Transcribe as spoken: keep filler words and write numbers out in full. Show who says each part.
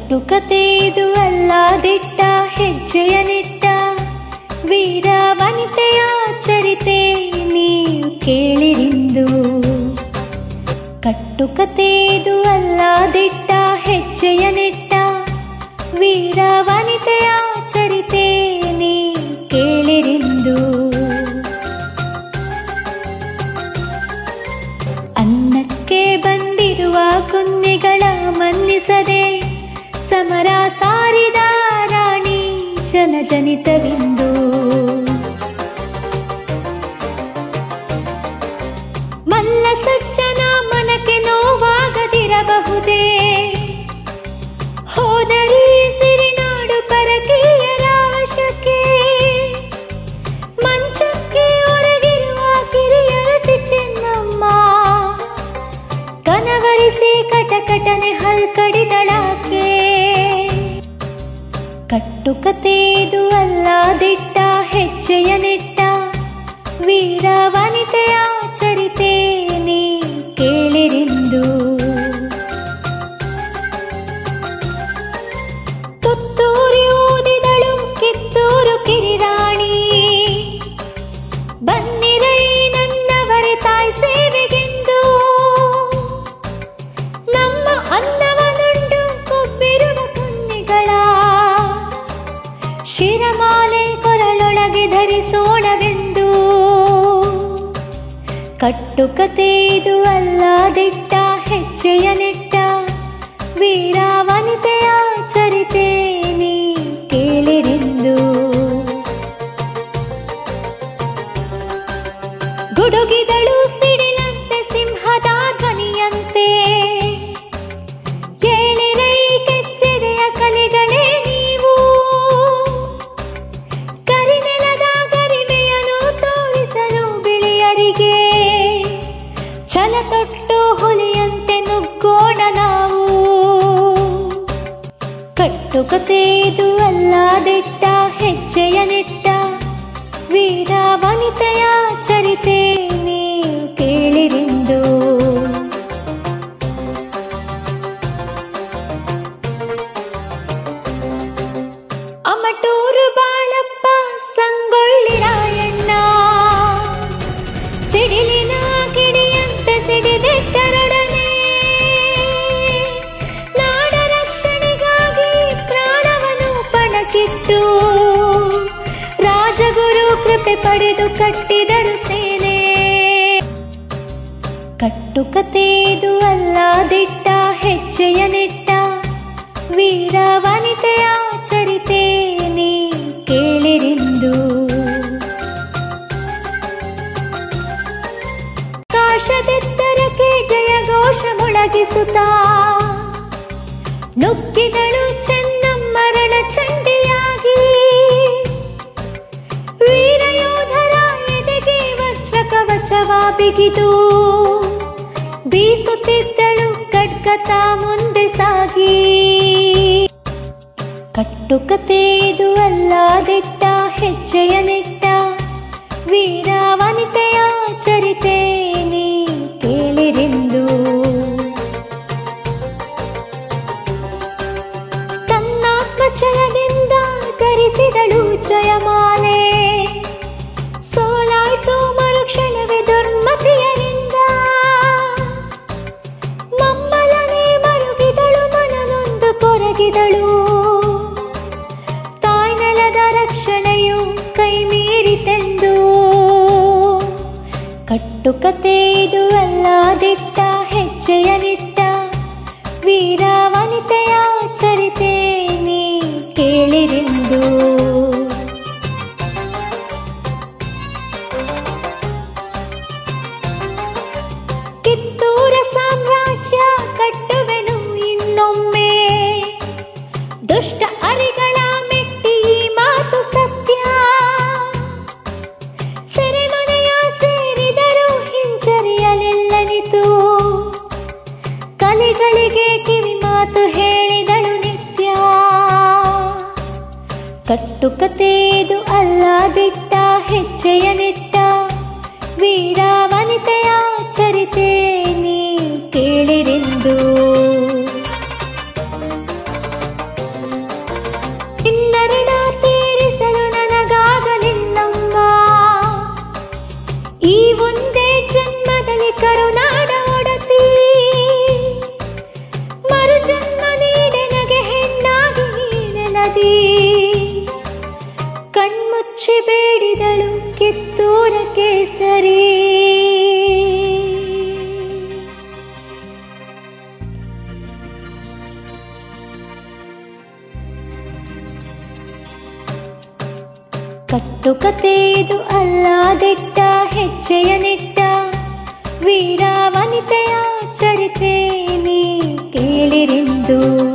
Speaker 1: ಕಟ್ಟುಕತೆ ಇದು ಅಲ್ಲ ದಿಟ್ಟ ಹೆಜ್ಜೆಯ ನಿಟ್ಟ ವೀರ ವನಿತೆಯ ಚರಿತೆ ನೀವು ಕೇಳಿರಿಂದು. ಕಟ್ಟುಕತೆ ಇದು ಅಲ್ಲ ದಿಟ್ಟ ಹೆಜ್ಜೆಯ ನಿಟ್ಟ ವೀರ ವನಿತೆಯ ಚರಿತೆ ನೀವು ಕೇಳಿರಿಂದು. ಅನ್ನಕ್ಕೆ ಬಂದಿರುವ ಕುನ್ನಿಗಳ ಮನ್ನಿಸದೆ ಸಮರ ಸಾರಿದ ರಾಣಿ ಜನಜನಿತವಿಂದು. ಮಲ್ಲ ಸಜ್ಜನ ಮನಕ್ಕೆ ನೋವಾಗದಿರಬಹುದೇ ಹೋದರಿ ಸಿರಿನಾಡು ಪರಕೀಯರ ವಶಕ್ಕೆ. ಮಂಚಕ್ಕೆ ಹೊರಗಿರುವ ಕಿರಿಯರಸಿ ಚೆನ್ನಮ್ಮ ಕನವರಿಸಿ ಕಟಕಟನೆ ಹಲ್ಕಡಿದಳಾಕೆ. ಕಟ್ಟುಕತೆ ಇದು ಅಲ್ಲ ದಿಟ್ಟ ಹೆಜ್ಜೆಯ ನಿಟ್ಟ ವೀರ ವನಿತೆಯ ಚರಿತೆ ನೀವು ಕೇಳಿರಿಂದು. ತುತ್ತೂರಿ ಊದಿದಳು ಕಿತ್ತೂರು ಕಿರಿರಾಣಿ ಬನ್ನಿರೈ ನನ್ನವರೇ ತಾಯಿ ಸೇವೆಗೆಂದು. ನಮ್ಮ ಅನ್ನವನುಂಡು ಕೊಬ್ಬಿರುವ ಕುನ್ನಿಗಳ ಶಿರಮಾಲೆ ಕೊರಳೊಳಗೆ ಧರಿಸೋಣವೆಂದು. ಕಟ್ಟುಕತೆ ಇದು ಅಲ್ಲ ದಿಟ್ಟ ಹೆಜ್ಜೆಯ ನಿಟ್ಟ ವೀರ ವನಿತೆಯ ಚರಿತೆ ನೀವು ಕೇಳಿರಿಂದು. ಗುಡುಗಿದಳು ಸಿಡಿಲಂತೆ ಸಿಂಹದ ಧ್ವನಿಯಂತೆ ಕೇಳಿರೈ ಕೆಚ್ಚೆದೆಯ ಕಲಿಗಳೇ ನೀವು. ಕರಿನೆಲದ ಗರಿಮೆಯನ್ನು ತೋರಿಸಲು ಬಿಳಿಯರಿಗೆ ಛಲ ತೊಟ್ಟು ಹುಲಿಯಂತೆ ನುಗ್ಗೋಣ ನಾವು. ಕಟ್ಟುಕತೆ ಇದು ಅಲ್ಲ ದಿಟ್ಟ ಹೆಜ್ಜೆಯ ನಿಟ್ಟ ವೀರ ವನಿತೆಯ ಚರಿತೆ ನೀವು ಕೇಳಿರಿಂದು. ಅಮಟೂರು ಬಾಳಪ್ಪ ಸಂಗೊಳ್ಳಿ ರಾಯಣ್ಣ ಸಿಡಿಲಿನ ಕಿಡಿಯಂತೆ ಸಿಡಿದೆದ್ದರೊಡನೆ ನಾಡ ರಕ್ಷಣೆಗಾಗಿ ಪ್ರಾಣವನ್ನು ಪಣಕ್ಕಿಟ್ಟು ರಾಜಗುರು ಕೃಪೆ ಪಡೆದು ಕಟ್ಟಿದರು ಸೇನೆ. ಕಟ್ಟುಕತೆ ಇದು ಅಲ್ಲ ದಿಟ್ಟ ಹೆಜ್ಜೆಯ ನಿಟ್ಟ ವೀರ ವನಿತೆಯ ಚರಿತೆ ನೀವು ಕೇಳಿರಿಂದು. ಆಕಾಶದೆತ್ತರಕ್ಕೆ ಜಯಘೋಷ ಮೊಳಗಿಸುತ್ತಾ ನುಗ್ಗಿದಳು ಚೆನ್ನಮ್ಮ ರಣಚಂಡಿಯಾಗಿ. ವೀರಯೋಧರ ಎದೆಗೆ ವಜ್ರ ಕವಚವ ಬಿಗಿದು ಬೀಸುತ್ತಿದ್ದಳು ಖಡ್ಗತ ಮುಂದೆ ಸಾಗಿ. ಕಟ್ಟುಕತೆ ಇದು ಅಲ್ಲ ದಿಟ್ಟ ಹೆಜ್ಜೆಯ ನಿಟ್ಟ ವೀರ ವನಿತೆಯ ಚರಿತೆ ನೀವು ಕೇಳಿರಿಂದು. ತನ್ನಾತ್ಮಚಲದಿಂದ ಧರಿಸಿದಳು ಜಯಮಾಲೆ ಸೋಲಾಯ್ತು ಮರುಕ್ಷಣವೇ ದುರ್ಮತಿಯರಿಂದ. ಮಮ್ಮಲನೆ ಮರುಗಿದಳು ಮನನೊಂದು ಕೊರಗಿದಳು ತಾಯ್ನೆಲದ ರಕ್ಷಣೆಯು ಕೈ ಮೀರಿತೆಂದು. ಕಟ್ಟುಕತೆ ಇದು ಅಲ್ಲ ದಿಟ್ಟ ಹೆಜ್ಜೆಯ ನಿಟ್ಟ ವೀರ ವನಿತೆಯ ಚರಿತೆ ನೀವು ಕೇಳಿರಿಂದು. ಕಿತ್ತೂರ ಸಾಮ್ರಾಜ್ಯ ಕಟ್ಟುವೆನು ಇನ್ನೊಮ್ಮೆ ದುಷ್ಟ ಅರಿಗಳ ಮೆಟ್ಟಿ ಮಾತು ಸತ್ಯ. ಸೆರೆಮನೆಯ ಸೇರಿದರು ಹಿಂಜರಿಯಲೆಲ್ಲನಿತು ಕಲಿಗಳಿಗೆ ಕಿವಿ ಮಾತು ಹೇಳಿದಳು ನಿತ್ಯ. ಕಟ್ಟುಕತೆ ಇದು ಅಲ್ಲ ದಿಟ್ಟ ಹೆಜ್ಜೆಯ ನಿಟ್ಟ ವೀರ ವನಿತೆಯ ಚರಿತೆ ನೀವು ಕೇಳಿರಿಂದು. ಈ ಒಂದೇ ಜನ್ಮದಲ್ಲಿ ಕರುನಾಡ ಒಡತಿ, ಮರು ಜನ್ಮ ನೀಡೆ ನಗೆ ಹೆಣ್ಣಾಗಿ ನೆಲದಿ. ಕಣ್ಮುಚ್ಚಿ ಬೇಡಿದಳು ಕಿತ್ತೂರ ಕೇಸರಿ. ಕಟ್ಟುಕತೆ ಇದು ಅಲ್ಲ ದಿಟ್ಟ, ಹೆಜ್ಜೆಯ ನಿಟ್ಟ ವೀರ ವನಿತೆಯ ಚರಿತೆ ನೀ ಕೇಳಿರಿಂದು.